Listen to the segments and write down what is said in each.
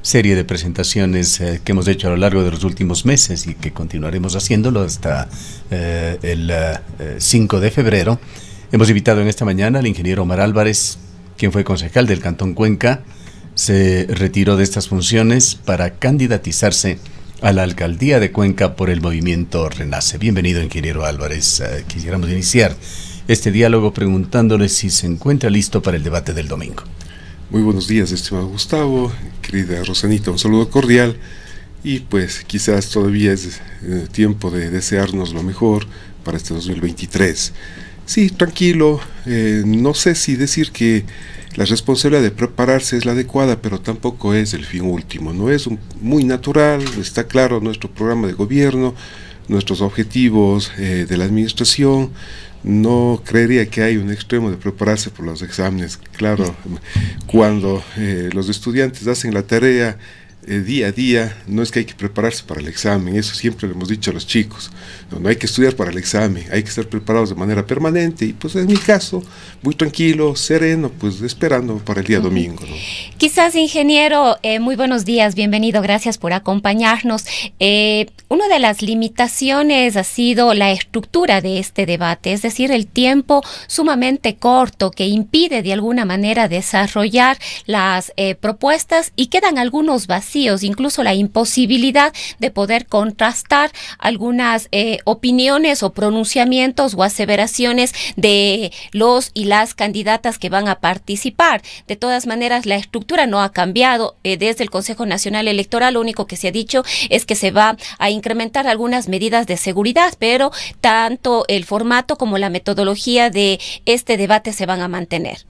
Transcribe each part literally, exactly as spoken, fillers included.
serie de presentaciones eh, que hemos hecho a lo largo de los últimos meses y que continuaremos haciéndolo hasta eh, el eh, cinco de febrero. Hemos invitado en esta mañana al ingeniero Omar Álvarez, quien fue concejal del Cantón Cuenca, se retiró de estas funciones para candidatizarse a la alcaldía de Cuenca por el movimiento Renace. Bienvenido, ingeniero Álvarez. Uh, quisiéramos iniciar este diálogo preguntándole si se encuentra listo para el debate del domingo. Muy buenos días, estimado Gustavo, querida Rosanita, un saludo cordial y pues quizás todavía es eh, tiempo de desearnos lo mejor para este dos mil veintitrés. Sí, tranquilo, eh, no sé si decir que la responsabilidad de prepararse es la adecuada, pero tampoco es el fin último, no es un, muy natural, está claro nuestro programa de gobierno, nuestros objetivos eh, de la administración. No creería que hay un extremo de prepararse por los exámenes. Claro, cuando eh, los estudiantes hacen la tarea eh, día a día, no es que hay que prepararse para el examen, eso siempre le hemos dicho a los chicos, no, no hay que estudiar para el examen, hay que estar preparados de manera permanente, y pues en mi caso, muy tranquilo, sereno, pues esperando para el día domingo, ¿no? Quizás, ingeniero, eh, muy buenos días, bienvenido, gracias por acompañarnos. Eh, una de las limitaciones ha sido la estructura de este debate, es decir, el tiempo sumamente corto que impide de alguna manera desarrollar las eh, propuestas y quedan algunos vacíos, incluso la imposibilidad de poder contrastar algunas eh, opiniones o pronunciamientos o aseveraciones de los y las candidatas que van a participar. De todas maneras, la estructura no ha cambiado eh, desde el Consejo Nacional Electoral. Lo único que se ha dicho es que se va a incrementar algunas medidas de seguridad, pero tanto el formato como la metodología de este debate se van a mantener.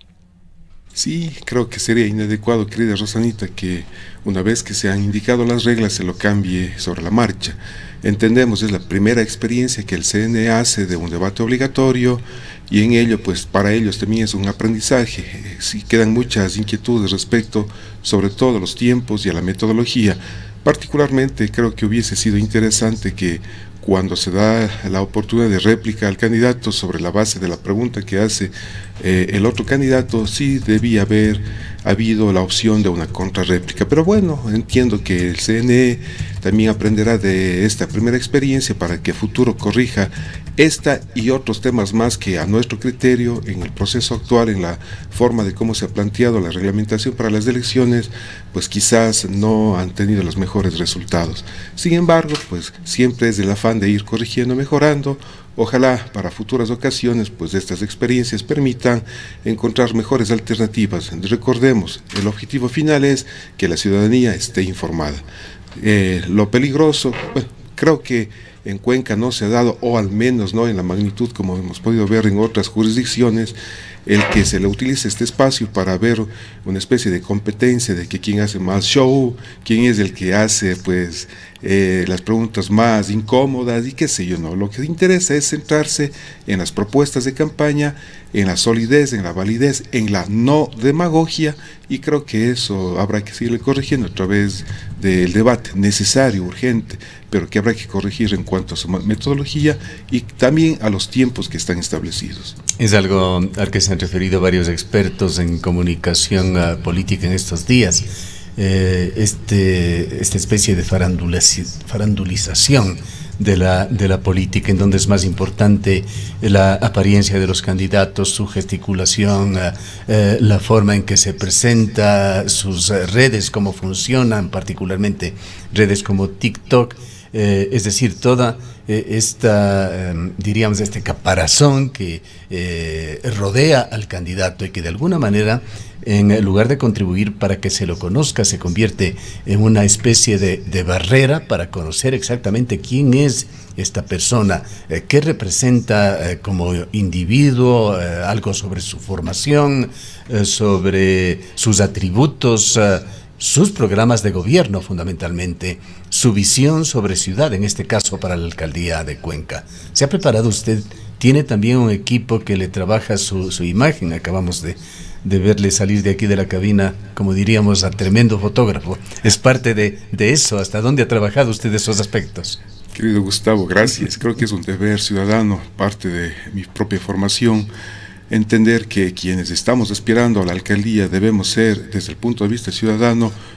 Sí, creo que sería inadecuado, querida Rosanita, que una vez que se han indicado las reglas se lo cambie sobre la marcha. Entendemos, es la primera experiencia que el C N E hace de un debate obligatorio y en ello, pues para ellos también es un aprendizaje. Sí, quedan muchas inquietudes respecto sobre todo a los tiempos y a la metodología. Particularmente creo que hubiese sido interesante que cuando se da la oportunidad de réplica al candidato sobre la base de la pregunta que hace eh, el otro candidato, sí debía haber habido la opción de una contrarréplica. Pero bueno, entiendo que el C N E también aprenderá de esta primera experiencia para que a futuro corrija esta y otros temas más que a nuestro criterio en el proceso actual, en la forma de cómo se ha planteado la reglamentación para las elecciones, pues quizás no han tenido los mejores resultados. Sin embargo, pues siempre es el afán de ir corrigiendo, mejorando. Ojalá para futuras ocasiones pues estas experiencias permitan encontrar mejores alternativas. Recordemos, el objetivo final es que la ciudadanía esté informada. Eh, lo peligroso, bueno, creo que en Cuenca no se ha dado, o al menos no en la magnitud como hemos podido ver en otras jurisdicciones, el que se le utilice este espacio para ver una especie de competencia de que quién hace más show, quién es el que hace pues eh, las preguntas más incómodas y qué sé yo, no. Lo que interesa es centrarse en las propuestas de campaña, en la solidez, en la validez, en la no demagogia, y creo que eso habrá que seguirle corrigiendo a través del debate necesario, urgente, pero que habrá que corregir en cuanto a su metodología y también a los tiempos que están establecidos. Es algo al que se han referido varios expertos en comunicación uh, política en estos días. Eh, este, esta especie de farandulización de la, de la política, en donde es más importante la apariencia de los candidatos, su gesticulación, uh, eh, la forma en que se presenta, sus uh, redes, cómo funcionan, particularmente redes como TikTok. Eh, es decir, toda eh, esta, eh, diríamos, este caparazón que eh, rodea al candidato y que de alguna manera, en lugar de contribuir para que se lo conozca, se convierte en una especie de, de barrera para conocer exactamente quién es esta persona, eh, qué representa eh, como individuo, eh, algo sobre su formación, eh, sobre sus atributos, eh, sus programas de gobierno fundamentalmente, su visión sobre ciudad, en este caso para la alcaldía de Cuenca. ¿Se ha preparado usted? ¿Tiene también un equipo que le trabaja su, su imagen? Acabamos de, de verle salir de aquí de la cabina, como diríamos, a tremendo fotógrafo. ¿Es parte de, de eso? ¿Hasta dónde ha trabajado usted esos aspectos? Querido Gustavo, gracias. Creo que es un deber ciudadano, parte de mi propia formación, entender que quienes estamos aspirando a la alcaldía debemos ser, desde el punto de vista ciudadano,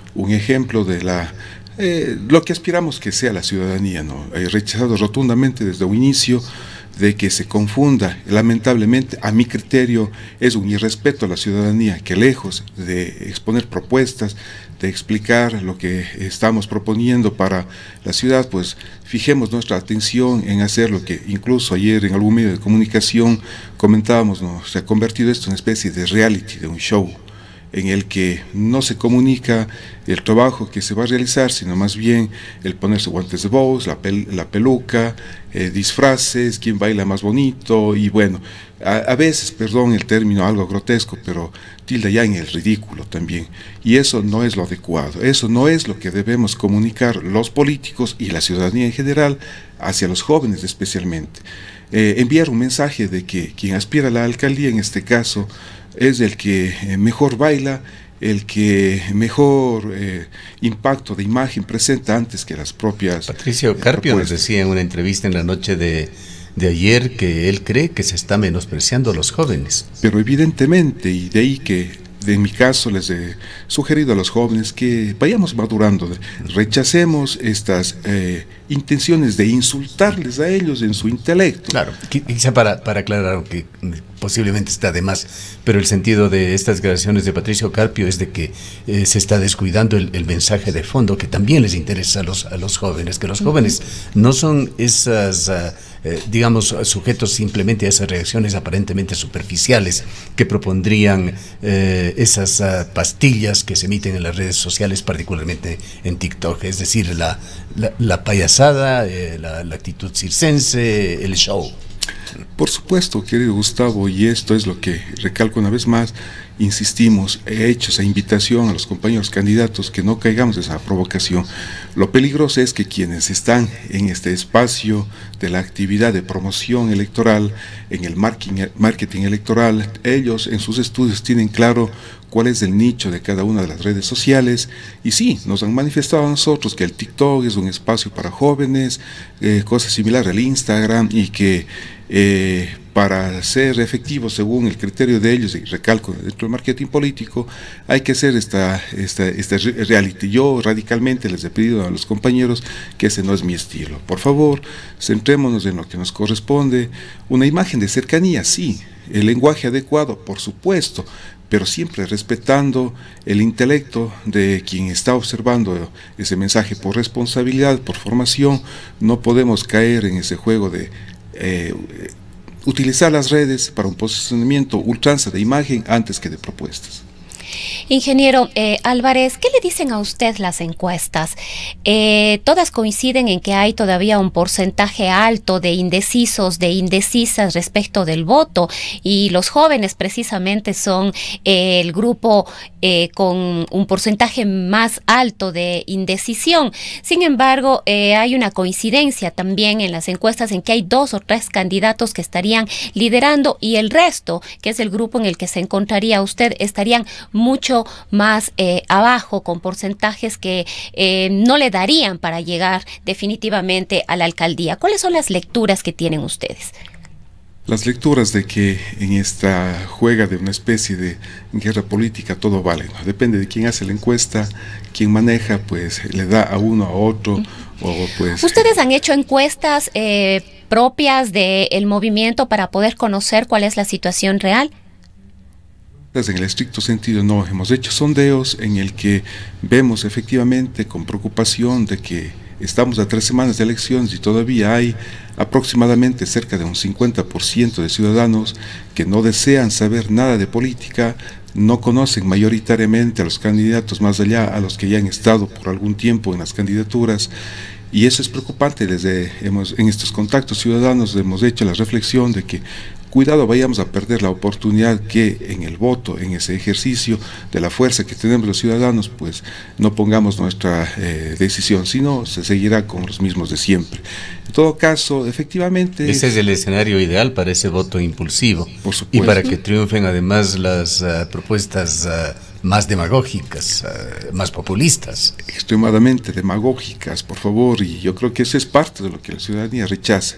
un ejemplo de la eh, lo que aspiramos que sea la ciudadanía, ¿no? He rechazado rotundamente desde un inicio de que se confunda. Lamentablemente, a mi criterio, es un irrespeto a la ciudadanía que, lejos de exponer propuestas, de explicar lo que estamos proponiendo para la ciudad, pues fijemos nuestra atención en hacer lo que incluso ayer en algún medio de comunicación comentábamos, ¿no? Se ha convertido esto en una especie de reality, de un show, en el que no se comunica el trabajo que se va a realizar, sino más bien el ponerse guantes de voz, la, pel la peluca, eh, disfraces, quién baila más bonito, y bueno, a, a veces, perdón el término algo grotesco, pero tilda ya en el ridículo también, y eso no es lo adecuado, eso no es lo que debemos comunicar los políticos y la ciudadanía en general hacia los jóvenes especialmente. Eh, enviar un mensaje de que quien aspira a la alcaldía en este caso es el que mejor baila, el que mejor eh, impacto de imagen presenta antes que las propias. Patricio Carpio nos decía en una entrevista en la noche de, de ayer que él cree que se está menospreciando a los jóvenes. Pero evidentemente, y de ahí que de, en mi caso les he sugerido a los jóvenes que vayamos madurando, rechacemos estas eh, intenciones de insultarles a ellos en su intelecto. Claro, quizá para, para aclarar que posiblemente está de más, pero el sentido de estas declaraciones de Patricio Carpio es de que eh, se está descuidando el, el mensaje de fondo que también les interesa a los, a los jóvenes, que los jóvenes no son esas, uh, eh, digamos, sujetos simplemente a esas reacciones aparentemente superficiales que propondrían eh, esas uh, pastillas que se emiten en las redes sociales, particularmente en TikTok, es decir, la, la, la payasada, eh, la, la actitud circense, el show. Por supuesto, querido Gustavo, y esto es lo que recalco una vez más, insistimos, he hecho esa invitación a los compañeros candidatos que no caigamos en esa provocación. Lo peligroso es que quienes están en este espacio de la actividad de promoción electoral, en el marketing electoral, ellos en sus estudios tienen claro cuál es el nicho de cada una de las redes sociales, y sí, nos han manifestado a nosotros que el TikTok es un espacio para jóvenes, eh, cosas similares al Instagram, y que eh, para ser efectivos según el criterio de ellos, y recalco, dentro del marketing político, hay que hacer esta, esta, esta reality. Yo radicalmente les he pedido a los compañeros que ese no es mi estilo. Por favor, centrémonos en lo que nos corresponde, una imagen de cercanía, sí, el lenguaje adecuado, por supuesto, pero siempre respetando el intelecto de quien está observando ese mensaje por responsabilidad, por formación. No podemos caer en ese juego de eh, utilizar las redes para un posicionamiento ultranza de imagen antes que de propuestas. Ingeniero eh, Álvarez, ¿qué le dicen a usted las encuestas? Eh, todas coinciden en que hay todavía un porcentaje alto de indecisos, de indecisas respecto del voto, y los jóvenes precisamente son eh, el grupo eh, con un porcentaje más alto de indecisión. Sin embargo, eh, hay una coincidencia también en las encuestas en que hay dos o tres candidatos que estarían liderando, y el resto, que es el grupo en el que se encontraría usted, estarían mucho más eh, abajo, con porcentajes que eh, no le darían para llegar definitivamente a la alcaldía. ¿Cuáles son las lecturas que tienen ustedes? Las lecturas de que en esta juega de una especie de guerra política todo vale, ¿no? Depende de quién hace la encuesta, quién maneja, pues le da a uno, a otro, o pues... ¿Ustedes han hecho encuestas eh, propias del movimiento para poder conocer cuál es la situación real? En el estricto sentido no, hemos hecho sondeos en el que vemos efectivamente con preocupación de que estamos a tres semanas de elecciones y todavía hay aproximadamente cerca de un cincuenta por ciento de ciudadanos que no desean saber nada de política, no conocen mayoritariamente a los candidatos más allá a los que ya han estado por algún tiempo en las candidaturas. Y eso es preocupante. Desde hemos, en estos contactos ciudadanos hemos hecho la reflexión de que cuidado, vayamos a perder la oportunidad que en el voto, en ese ejercicio de la fuerza que tenemos los ciudadanos, pues no pongamos nuestra eh, decisión, sino se seguirá con los mismos de siempre. En todo caso, efectivamente... Ese es el escenario ideal para ese voto impulsivo. Por supuesto. Y para que triunfen además las uh, propuestas uh, más demagógicas, uh, más populistas. Extremadamente demagógicas, por favor, y yo creo que eso es parte de lo que la ciudadanía rechaza.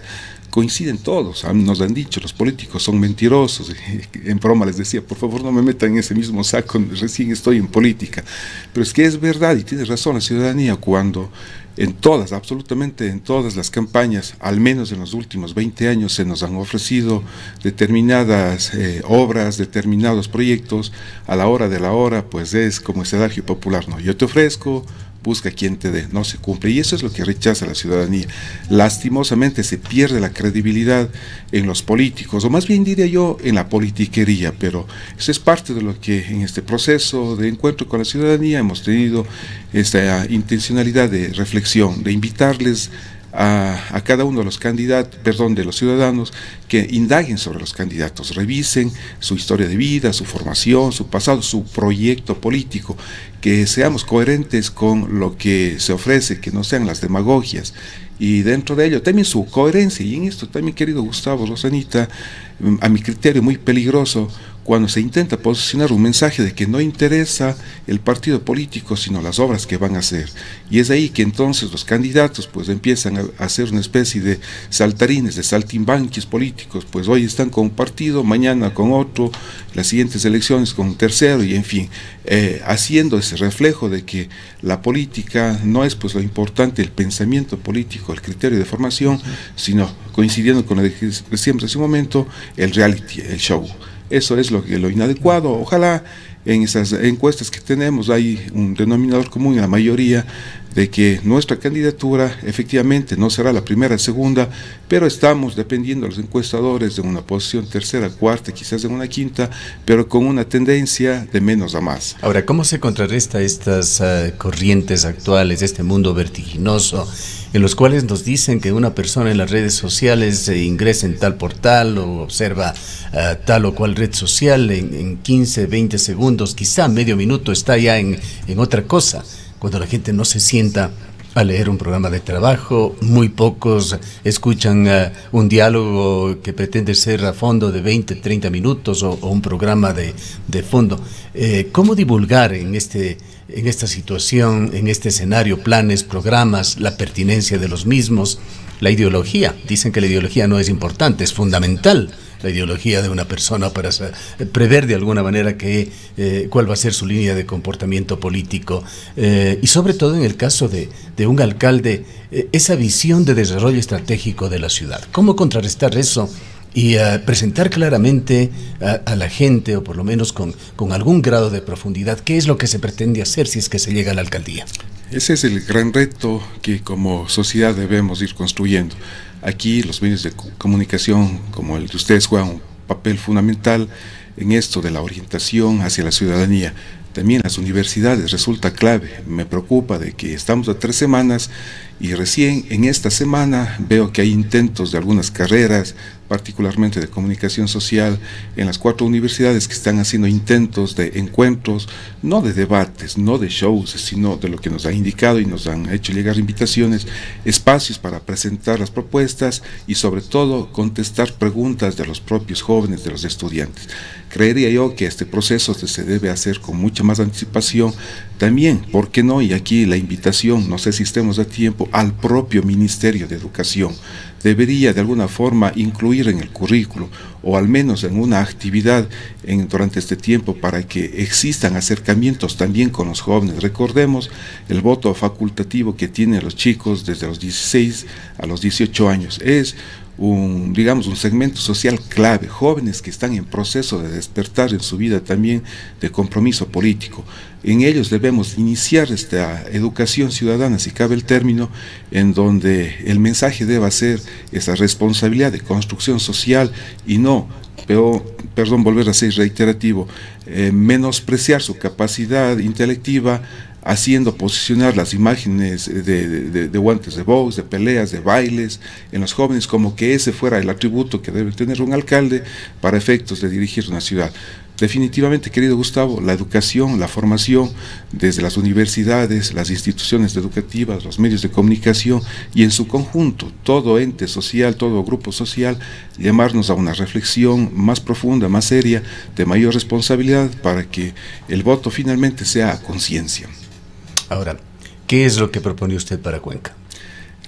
coinciden todos, nos han dicho, los políticos son mentirosos, en broma les decía, por favor no me metan en ese mismo saco, recién estoy en política, pero es que es verdad y tiene razón la ciudadanía cuando en todas, absolutamente en todas las campañas, al menos en los últimos veinte años, se nos han ofrecido determinadas eh, obras, determinados proyectos, a la hora de la hora, pues es como ese adagio popular, ¿no? Yo te ofrezco, busca quien te dé, no se cumple, y eso es lo que rechaza la ciudadanía. Lastimosamente se pierde la credibilidad en los políticos, o más bien diría yo en la politiquería, pero eso es parte de lo que en este proceso de encuentro con la ciudadanía hemos tenido esta intencionalidad de reflexión, de invitarles A, a cada uno de los candidatos, perdón, de los ciudadanos, que indaguen sobre los candidatos, revisen su historia de vida, su formación, su pasado, su proyecto político, que seamos coherentes con lo que se ofrece, que no sean las demagogias, y dentro de ello también su coherencia, y en esto también, querido Gustavo, Rosanita, a mi criterio muy peligroso, cuando se intenta posicionar un mensaje de que no interesa el partido político, sino las obras que van a hacer. Y es ahí que entonces los candidatos pues empiezan a hacer una especie de saltarines, de saltimbanquis políticos, pues hoy están con un partido, mañana con otro, las siguientes elecciones con un tercero, y en fin, eh, haciendo ese reflejo de que la política no es pues lo importante, el pensamiento político, el criterio de formación, sino coincidiendo con lo que decíamos hace un momento, el reality, el show. Eso es lo, lo inadecuado. Ojalá en esas encuestas que tenemos hay un denominador común en la mayoría de que nuestra candidatura efectivamente no será la primera, segunda, pero estamos, dependiendo de los encuestadores, de una posición tercera, cuarta, quizás en una quinta, pero con una tendencia de menos a más. Ahora, ¿cómo se contrarresta estas uh, corrientes actuales, este mundo vertiginoso, en los cuales nos dicen que una persona en las redes sociales eh, ingresa en tal portal o observa uh, tal o cual red social en, en quince, veinte segundos, quizá medio minuto está ya en, en otra cosa? Cuando la gente no se sienta a leer un programa de trabajo, muy pocos escuchan uh, un diálogo que pretende ser a fondo de veinte, treinta minutos o, o un programa de, de fondo. Eh, ¿Cómo divulgar en, este, en esta situación, en este escenario, planes, programas, la pertinencia de los mismos, la ideología? Dicen que la ideología no es importante, es fundamental la ideología de una persona para prever de alguna manera que, eh, cuál va a ser su línea de comportamiento político, eh, y sobre todo en el caso de, de un alcalde, eh, esa visión de desarrollo estratégico de la ciudad. ¿Cómo contrarrestar eso y uh, presentar claramente a, a la gente, o por lo menos con, con algún grado de profundidad, qué es lo que se pretende hacer si es que se llega a la alcaldía? Ese es el gran reto que como sociedad debemos ir construyendo. Aquí los medios de comunicación como el de ustedes juegan un papel fundamental en esto de la orientación hacia la ciudadanía. También las universidades resulta clave. Me preocupa de que estamos a tres semanas y recién en esta semana veo que hay intentos de algunas carreras, particularmente de comunicación social, en las cuatro universidades que están haciendo intentos de encuentros, no de debates, no de shows, sino de lo que nos han indicado y nos han hecho llegar invitaciones, espacios para presentar las propuestas y sobre todo contestar preguntas de los propios jóvenes, de los estudiantes. Creería yo que este proceso se debe hacer con mucha más anticipación. También, ¿por qué no? Y aquí la invitación, no sé si estemos a tiempo, al propio Ministerio de Educación. Debería de alguna forma incluir en el currículo o al menos en una actividad en, durante este tiempo para que existan acercamientos también con los jóvenes. Recordemos el voto facultativo que tienen los chicos desde los dieciséis a los dieciocho años. Es un, digamos, un segmento social clave, jóvenes que están en proceso de despertar en su vida también de compromiso político. En ellos debemos iniciar esta educación ciudadana, si cabe el término, en donde el mensaje deba ser esa responsabilidad de construcción social y no, pero, perdón, volver a ser reiterativo, eh, menospreciar su capacidad intelectiva, haciendo posicionar las imágenes de, de, de guantes de box, de peleas, de bailes en los jóvenes como que ese fuera el atributo que debe tener un alcalde para efectos de dirigir una ciudad. Definitivamente, querido Gustavo, la educación, la formación desde las universidades, las instituciones educativas, los medios de comunicación y en su conjunto, todo ente social, todo grupo social, llamarnos a una reflexión más profunda, más seria, de mayor responsabilidad para que el voto finalmente sea a conciencia. Ahora, ¿qué es lo que propone usted para Cuenca?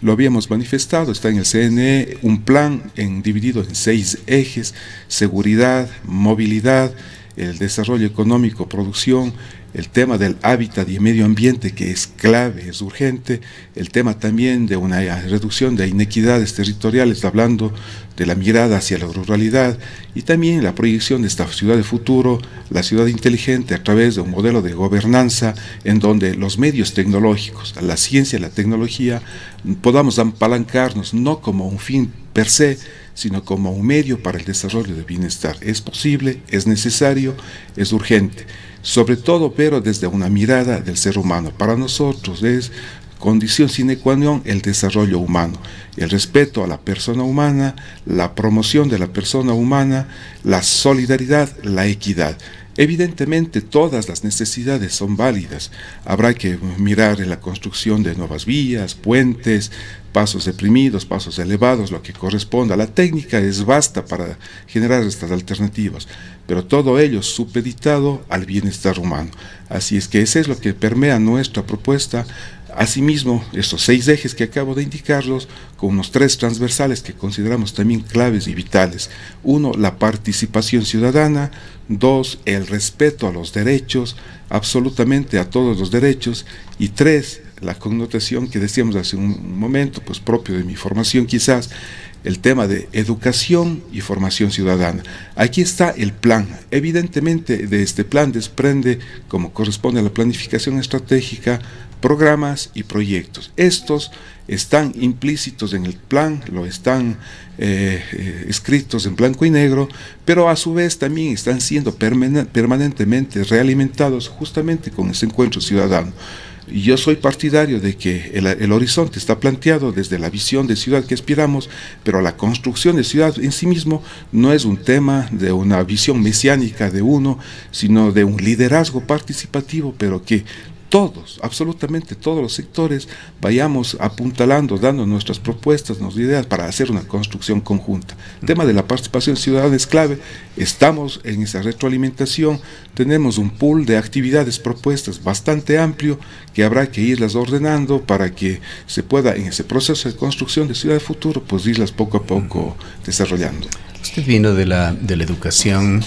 lo habíamos manifestado, está en el C N E, un plan en, dividido en seis ejes: seguridad, movilidad, el desarrollo económico, producción, el tema del hábitat y medio ambiente, que es clave, es urgente, el tema también de una reducción de inequidades territoriales, hablando de la mirada hacia la ruralidad, y también la proyección de esta ciudad de futuro, la ciudad inteligente, a través de un modelo de gobernanza en donde los medios tecnológicos, la ciencia y la tecnología, podamos apalancarnos no como un fin per se, sino como un medio para el desarrollo del bienestar. Es posible, es necesario, es urgente, sobre todo, pero desde una mirada del ser humano. Para nosotros es condición sine qua non el desarrollo humano, el respeto a la persona humana, la promoción de la persona humana, la solidaridad, la equidad. Evidentemente todas las necesidades son válidas, habrá que mirar en la construcción de nuevas vías, puentes, pasos deprimidos, pasos elevados, lo que corresponda. La técnica es vasta para generar estas alternativas, pero todo ello supeditado al bienestar humano. Así es que ese es lo que permea nuestra propuesta. Asimismo, estos seis ejes que acabo de indicarlos, con unos tres transversales que consideramos también claves y vitales. Uno, la participación ciudadana. Dos, el respeto a los derechos, absolutamente a todos los derechos. Y tres, la connotación que decíamos hace un momento, pues propio de mi formación quizás, el tema de educación y formación ciudadana. Aquí está el plan. Evidentemente de este plan desprende, como corresponde a la planificación estratégica, programas y proyectos. Estos están implícitos en el plan, lo están eh, eh, escritos en blanco y negro, pero a su vez también están siendo permanentemente realimentados justamente con ese encuentro ciudadano. Y yo soy partidario de que el, el horizonte está planteado desde la visión de ciudad que aspiramos, pero la construcción de ciudad en sí mismo no es un tema de una visión mesiánica de uno, sino de un liderazgo participativo, pero que todos, absolutamente todos los sectores, vayamos apuntalando, dando nuestras propuestas, nuestras ideas para hacer una construcción conjunta. El tema de la participación ciudadana es clave, estamos en esa retroalimentación, tenemos un pool de actividades propuestas bastante amplio que habrá que irlas ordenando para que se pueda en ese proceso de construcción de ciudad de futuro, pues irlas poco a poco desarrollando. Usted vino de la, de la educación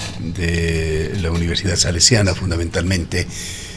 de la Universidad Salesiana fundamentalmente.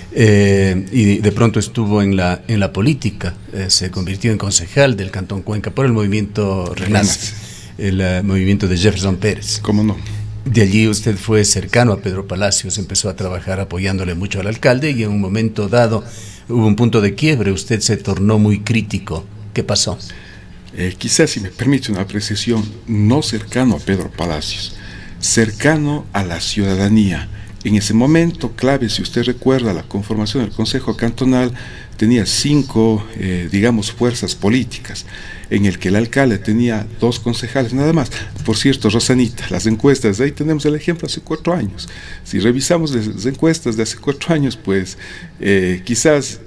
Eh, y de pronto estuvo en la en la política, eh, se convirtió en concejal del Cantón Cuenca por el movimiento Renace, el uh, movimiento de Jefferson Pérez. ¿Cómo no? De allí usted fue cercano a Pedro Palacios, empezó a trabajar apoyándole mucho al alcalde y en un momento dado hubo un punto de quiebre, usted se tornó muy crítico. ¿Qué pasó? Eh, quizás, si me permite una apreciación, no cercano a Pedro Palacios, cercano a la ciudadanía. En ese momento clave, si usted recuerda, la conformación del Consejo Cantonal tenía cinco, eh, digamos, fuerzas políticas, en el que el alcalde tenía dos concejales nada más. Por cierto, Rosanita, las encuestas, ahí tenemos el ejemplo hace cuatro años. Si revisamos las encuestas de hace cuatro años, pues eh, quizás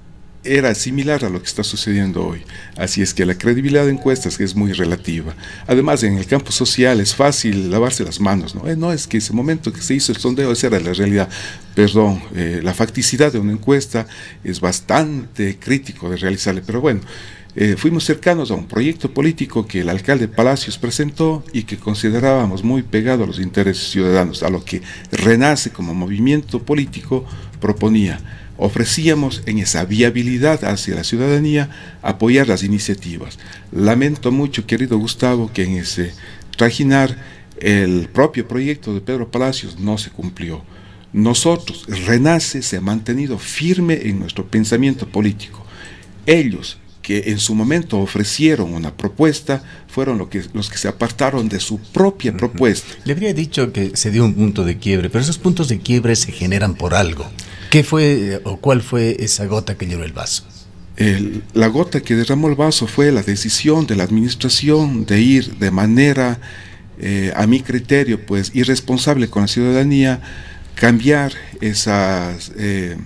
era similar a lo que está sucediendo hoy. Así es que la credibilidad de encuestas es muy relativa. Además, en el campo social es fácil lavarse las manos, ¿no? Eh, no es que ese momento que se hizo el sondeo, esa era la realidad. Perdón, eh, la facticidad de una encuesta es bastante crítico de realizarle, pero bueno, eh, fuimos cercanos a un proyecto político que el alcalde Palacios presentó y que considerábamos muy pegado a los intereses ciudadanos, a lo que Renace como movimiento político proponía. Ofrecíamos en esa viabilidad hacia la ciudadanía apoyar las iniciativas. Lamento mucho, querido Gustavo, que en ese trajinar el propio proyecto de Pedro Palacios no se cumplió. Nosotros, Renace se ha mantenido firme en nuestro pensamiento político. Ellos, que en su momento ofrecieron una propuesta, fueron lo que, los que se apartaron de su propia propuesta. Le habría dicho que se dio un punto de quiebre, pero esos puntos de quiebre se generan por algo. ¿Qué fue o cuál fue esa gota que llenó el vaso? El, la gota que derramó el vaso fue la decisión de la administración de ir de manera, eh, a mi criterio, pues irresponsable con la ciudadanía, cambiar esas eh,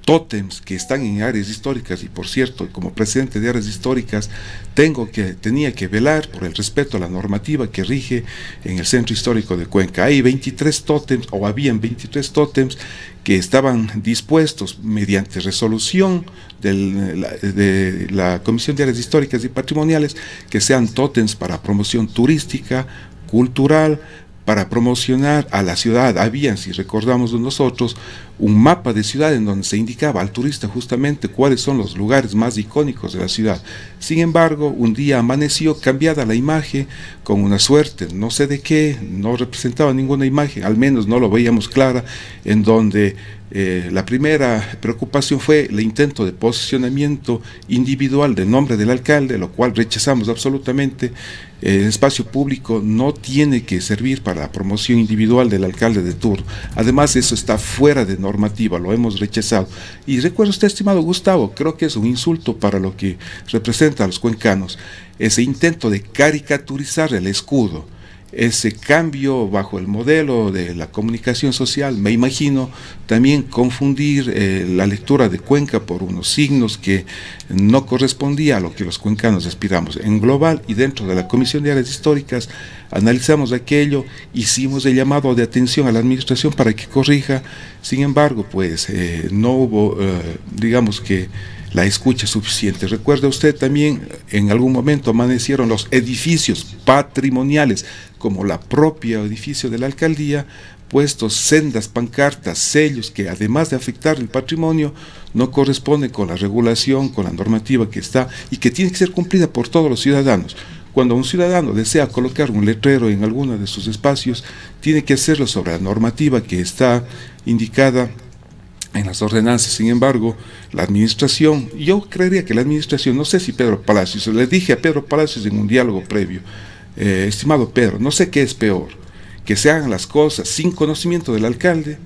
tótems que están en áreas históricas, y por cierto, como presidente de áreas históricas, tengo que, tenía que velar por el respeto a la normativa que rige en el centro histórico de Cuenca. Hay veintitrés tótems, o habían veintitrés tótems, que estaban dispuestos mediante resolución del, de la Comisión de Áreas Históricas y Patrimoniales, que sean tótems para promoción turística, cultural, para promocionar a la ciudad. Habían, si recordamos de nosotros, un mapa de ciudad en donde se indicaba al turista justamente cuáles son los lugares más icónicos de la ciudad. Sin embargo, un día amaneció cambiada la imagen con una suerte, no sé de qué, no representaba ninguna imagen, al menos no lo veíamos clara, en donde eh, la primera preocupación fue el intento de posicionamiento individual del nombre del alcalde, lo cual rechazamos absolutamente. El espacio público no tiene que servir para la promoción individual del alcalde de turno. Además, eso está fuera de normativa, lo hemos rechazado. Y recuerda usted, estimado Gustavo, creo que es un insulto para lo que representa a los cuencanos, ese intento de caricaturizar el escudo, ese cambio bajo el modelo de la comunicación social. Me imagino también confundir eh, la lectura de Cuenca por unos signos que no correspondía a lo que los cuencanos aspiramos. En global y dentro de la Comisión de Áreas Históricas analizamos aquello, hicimos el llamado de atención a la administración para que corrija. Sin embargo, pues eh, no hubo, eh, digamos que, la escucha suficiente. Recuerde usted también, en algún momento amanecieron los edificios patrimoniales, como la propia edificio de la alcaldía, puestos sendas pancartas, sellos que además de afectar el patrimonio, no corresponden con la regulación, con la normativa que está y que tiene que ser cumplida por todos los ciudadanos. Cuando un ciudadano desea colocar un letrero en alguno de sus espacios, tiene que hacerlo sobre la normativa que está indicada en las ordenanzas. Sin embargo, la administración, yo creería que la administración, no sé si Pedro Palacios, le dije a Pedro Palacios en un diálogo previo, eh, estimado Pedro, no sé qué es peor, que se hagan las cosas sin conocimiento del alcalde,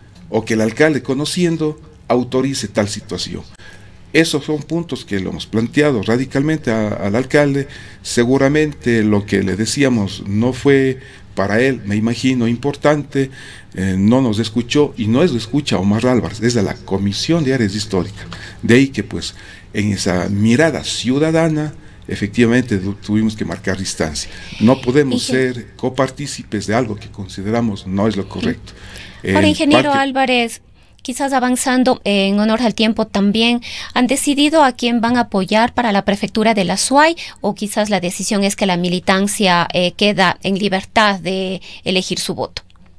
o que el alcalde, conociendo, autorice tal situación. Esos son puntos que lo hemos planteado radicalmente a, al alcalde. Seguramente lo que le decíamos no fue para él, me imagino, importante, eh, no nos escuchó, y no es lo escucha Omar Álvarez, es de la Comisión de Áreas Históricas. De ahí que pues en esa mirada ciudadana efectivamente tuvimos que marcar distancia. No podemos ser copartícipes de algo que consideramos no es lo correcto. Ahora, ingeniero Álvarez, quizás avanzando en honor al tiempo también, ¿han decidido a quién van a apoyar para la prefectura de la S U A Y, o quizás la decisión es que la militancia eh, queda en libertad de elegir su voto?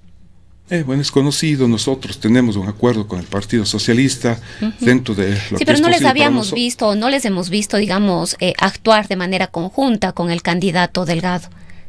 Eh, bueno, es conocido, nosotros tenemos un acuerdo con el Partido Socialista uh-huh. dentro de lo sí, que pero es no les habíamos nosotros. visto, no les hemos visto, digamos, eh, actuar de manera conjunta con el candidato Delgado.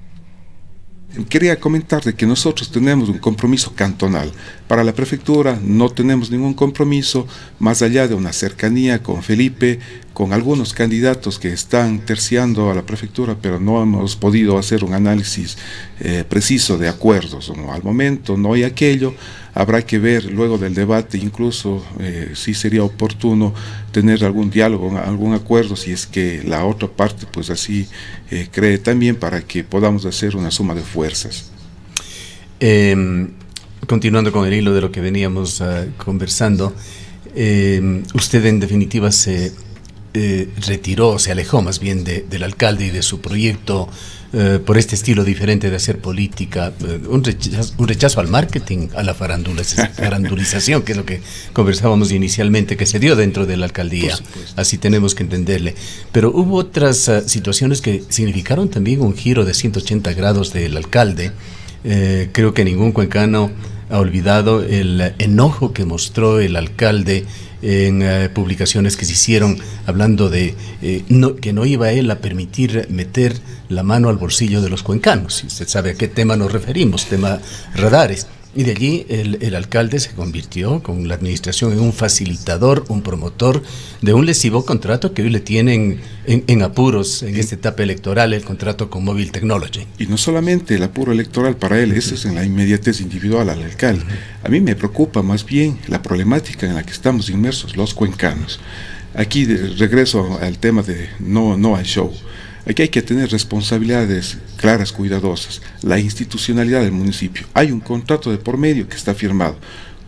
Quería comentar de que nosotros tenemos un compromiso cantonal. Para la prefectura no tenemos ningún compromiso, más allá de una cercanía con Felipe, con algunos candidatos que están terciando a la prefectura, pero no hemos podido hacer un análisis eh, preciso de acuerdos. ¿No? Al momento no hay aquello, habrá que ver luego del debate, incluso eh, si sería oportuno tener algún diálogo, algún acuerdo, si es que la otra parte pues así eh, cree también, para que podamos hacer una suma de fuerzas. Eh, continuando con el hilo de lo que veníamos uh, conversando, eh, usted en definitiva se eh, retiró, se alejó más bien de, del alcalde y de su proyecto eh, por este estilo diferente de hacer política, eh, un, rechazo, un rechazo al marketing, a la farandulización, que es lo que conversábamos inicialmente, que se dio dentro de la alcaldía, así tenemos que entenderle. Pero hubo otras uh, situaciones que significaron también un giro de ciento ochenta grados del alcalde. Eh, creo que ningún cuencano ha olvidado el enojo que mostró el alcalde en uh, publicaciones que se hicieron hablando de eh, no, que no iba él a permitir meter la mano al bolsillo de los cuencanos. Y usted sabe a qué tema nos referimos, tema radares. Y de allí el, el alcalde se convirtió con la administración en un facilitador, un promotor de un lesivo contrato que hoy le tienen en, en apuros en esta etapa electoral, el contrato con Mobile Technology. Y no solamente el apuro electoral para él, eso es en la inmediatez individual al alcalde. A mí me preocupa más bien la problemática en la que estamos inmersos los cuencanos. Aquí de, regreso al tema de no, no hay show. Aquí hay que tener responsabilidades claras, cuidadosas. La institucionalidad del municipio. Hay un contrato de por medio que está firmado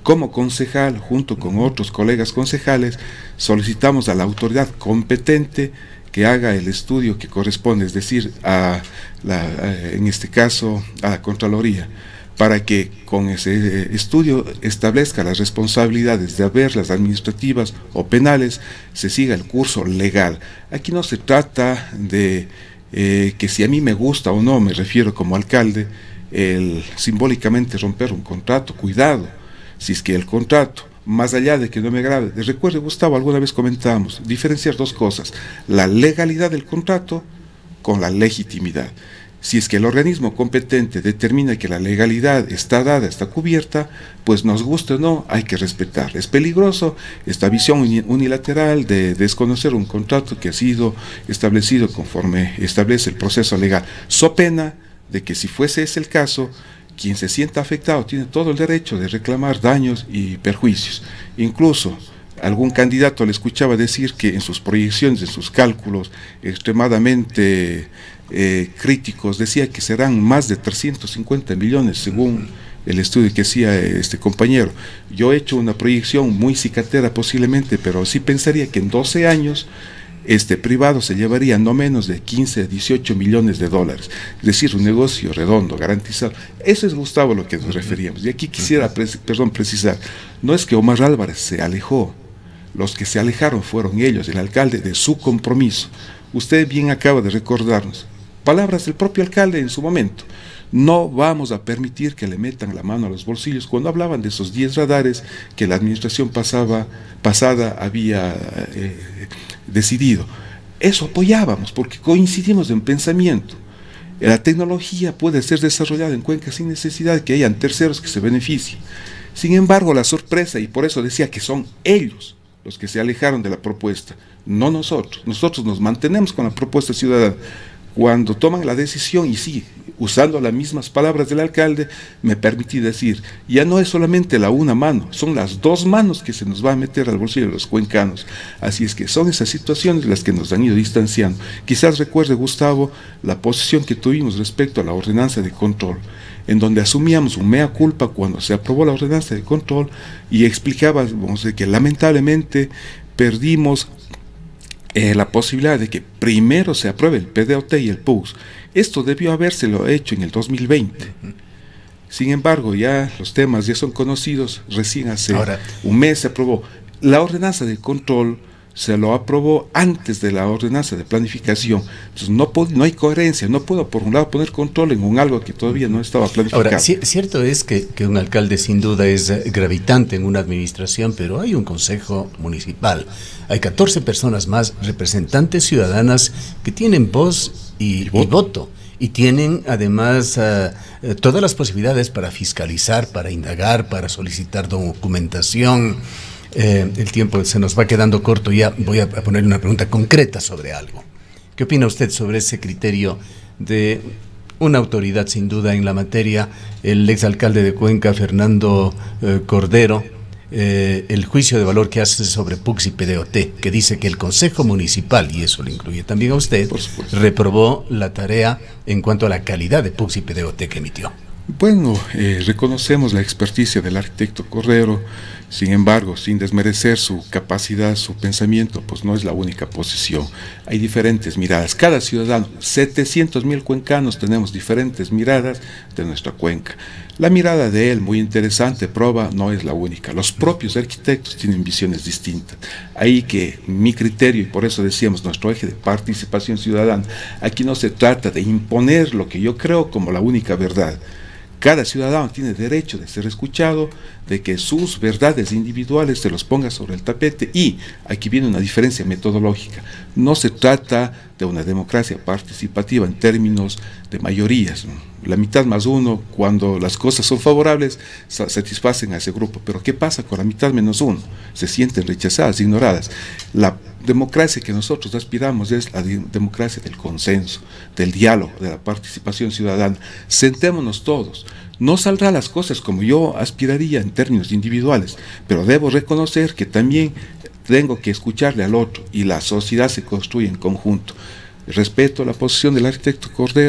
Como concejal, junto con otros colegas concejales, solicitamos a la autoridad competente que haga el estudio que corresponde, es decir, a la, a, en este caso a la Contraloría, para que con ese estudio establezca las responsabilidades de haberlas administrativas o penales, se siga el curso legal. Aquí no se trata de eh, que si a mí me gusta o no, me refiero como alcalde, el simbólicamente romper un contrato. Cuidado, si es que el contrato, más allá de que no me agrade, recuerde, Gustavo, alguna vez comentábamos, diferenciar dos cosas, la legalidad del contrato con la legitimidad. Si es que el organismo competente determina que la legalidad está dada, está cubierta, pues nos guste o no, hay que respetar. Es peligroso esta visión unilateral de desconocer un contrato que ha sido establecido conforme establece el proceso legal. So pena de que si fuese ese el caso, quien se sienta afectado tiene todo el derecho de reclamar daños y perjuicios. Incluso algún candidato le escuchaba decir que en sus proyecciones, en sus cálculos extremadamente eh, críticos, decía que serán más de trescientos cincuenta millones según el estudio que hacía este compañero. Yo he hecho una proyección muy cicatera posiblemente, pero sí pensaría que en doce años este privado se llevaría no menos de quince a dieciocho millones de dólares, es decir, un negocio redondo, garantizado. Eso es, Gustavo, lo que nos referíamos. Y aquí quisiera perdón, precisar, no es que Omar Álvarez se alejó, los que se alejaron fueron ellos, el alcalde, de su compromiso. Usted bien acaba de recordarnos, palabras del propio alcalde en su momento: no vamos a permitir que le metan la mano a los bolsillos, cuando hablaban de esos diez radares que la administración pasaba, pasada había eh, decidido. Eso apoyábamos, porque coincidimos en pensamiento. La tecnología puede ser desarrollada en Cuenca sin necesidad de que hayan terceros que se beneficien. Sin embargo, la sorpresa, y por eso decía que son ellos los que se alejaron de la propuesta, no nosotros. Nosotros nos mantenemos con la propuesta ciudadana. Cuando toman la decisión, y sí, usando las mismas palabras del alcalde, me permití decir, ya no es solamente la una mano, son las dos manos que se nos va a meter al bolsillo de los cuencanos. Así es que son esas situaciones las que nos han ido distanciando. Quizás recuerde, Gustavo, la posición que tuvimos respecto a la ordenanza de control, en donde asumíamos un mea culpa cuando se aprobó la ordenanza de control y explicábamos de que lamentablemente perdimos Eh, la posibilidad de que primero se apruebe el P D O T y el P U S. Esto debió habérselo hecho en el dos mil veinte. Sin embargo, ya los temas ya son conocidos, recién hace Ahora, un mes se aprobó. La ordenanza de control se lo aprobó antes de la ordenanza de planificación. Entonces no, no hay coherencia, no puedo por un lado poner control en un algo que todavía no estaba planificado. Ahora, cierto es que, que un alcalde sin duda es gravitante en una administración, pero hay un consejo municipal, hay catorce personas más, representantes ciudadanas que tienen voz y, y, voto. y voto, y tienen además uh, todas las posibilidades para fiscalizar, para indagar, para solicitar documentación. Eh, el tiempo se nos va quedando corto, ya voy a ponerle una pregunta concreta sobre algo. ¿Qué opina usted sobre ese criterio de una autoridad sin duda en la materia, el exalcalde de Cuenca, Fernando eh, Cordero, eh, el juicio de valor que hace sobre P U C y P D O T, que dice que el Consejo Municipal, y eso le incluye también a usted, reprobó la tarea en cuanto a la calidad de P U C y P D O T que emitió? Bueno, eh, reconocemos la experticia del arquitecto Cordero. Sin embargo, sin desmerecer su capacidad, su pensamiento, pues no es la única posición. Hay diferentes miradas. Cada ciudadano, setecientos mil cuencanos, tenemos diferentes miradas de nuestra cuenca. La mirada de él, muy interesante, prueba, no es la única. Los propios arquitectos tienen visiones distintas. Ahí que mi criterio, y por eso decíamos nuestro eje de participación ciudadana, aquí no se trata de imponer lo que yo creo como la única verdad. Cada ciudadano tiene derecho de ser escuchado, de que sus verdades individuales se los ponga sobre el tapete, y aquí viene una diferencia metodológica. No se trata de una democracia participativa en términos de mayorías. La mitad más uno, cuando las cosas son favorables, satisfacen a ese grupo. Pero ¿qué pasa con la mitad menos uno? Se sienten rechazadas, ignoradas. La democracia que nosotros aspiramos es la democracia del consenso, del diálogo, de la participación ciudadana. Sentémonos todos. No saldrán las cosas como yo aspiraría en términos individuales, pero debo reconocer que también tengo que escucharle al otro, y la sociedad se construye en conjunto. Respeto la posición del arquitecto Cordero,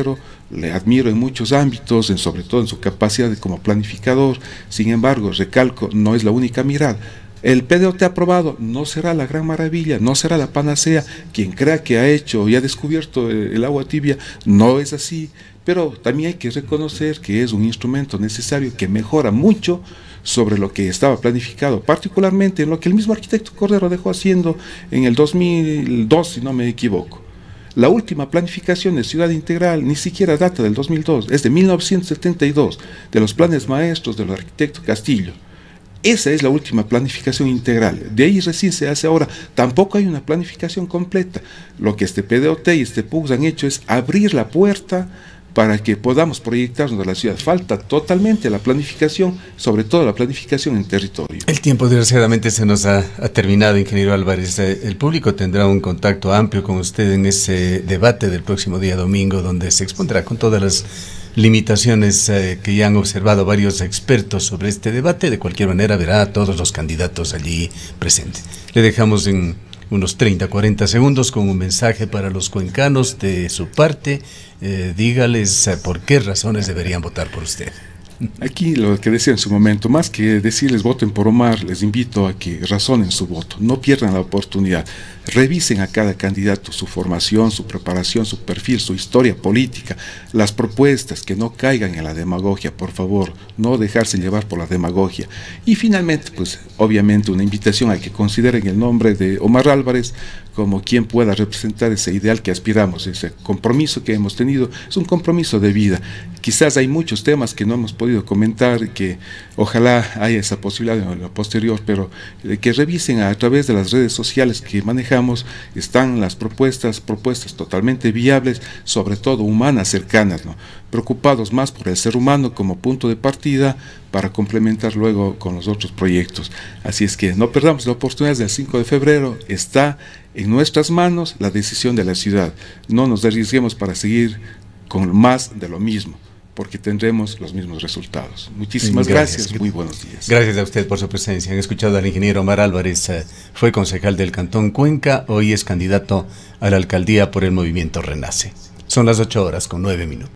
le admiro en muchos ámbitos, en, sobre todo en su capacidad de, como planificador. Sin embargo, recalco, no es la única mirada. El P D O T aprobado no será la gran maravilla, no será la panacea. Quien crea que ha hecho y ha descubierto el agua tibia, no es así, pero también hay que reconocer que es un instrumento necesario que mejora mucho sobre lo que estaba planificado, particularmente en lo que el mismo arquitecto Cordero dejó haciendo en el dos mil dos, si no me equivoco. La última planificación de ciudad integral ni siquiera data del dos mil dos, es de mil novecientos setenta y dos, de los planes maestros del arquitecto Castillo. Esa es la última planificación integral, de ahí recién se hace ahora. Tampoco hay una planificación completa. Lo que este P D O T y este P U C han hecho es abrir la puerta para que podamos proyectarnos a la ciudad. Falta totalmente la planificación, sobre todo la planificación en territorio. El tiempo desgraciadamente se nos ha, ha terminado, ingeniero Álvarez. El público tendrá un contacto amplio con usted en ese debate del próximo día domingo, donde se expondrá con todas las limitaciones eh, que ya han observado varios expertos sobre este debate. De cualquier manera verá a todos los candidatos allí presentes. Le dejamos en unos treinta, cuarenta segundos con un mensaje para los cuencanos de su parte. Eh, dígales eh, por qué razones deberían votar por usted. Aquí lo que decía en su momento, más que decirles voten por Omar, les invito a que razonen su voto, no pierdan la oportunidad, revisen a cada candidato su formación, su preparación, su perfil, su historia política, las propuestas, que no caigan en la demagogia, por favor, no dejarse llevar por la demagogia. Y finalmente, pues obviamente una invitación a que consideren el nombre de Omar Álvarez como quien pueda representar ese ideal que aspiramos, ese compromiso que hemos tenido, es un compromiso de vida. Quizás hay muchos temas que no hemos podido comentar, que ojalá haya esa posibilidad en lo posterior, pero que revisen a través de las redes sociales que manejamos, están las propuestas, propuestas totalmente viables, sobre todo humanas, cercanas, ¿no? Preocupados más por el ser humano como punto de partida para complementar luego con los otros proyectos. Así es que no perdamos la oportunidad del cinco de febrero, está en nuestras manos la decisión de la ciudad. No nos arriesguemos para seguir con más de lo mismo, porque tendremos los mismos resultados. Muchísimas gracias, gracias, muy buenos días. Gracias a usted por su presencia. Han escuchado al ingeniero Omar Álvarez, eh, fue concejal del Cantón Cuenca, hoy es candidato a la alcaldía por el Movimiento Renace. Son las ocho horas con nueve minutos.